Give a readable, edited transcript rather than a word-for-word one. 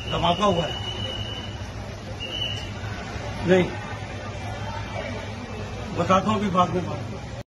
धमाका हुआ है। नहीं बताता हूँ कि बाद में बात।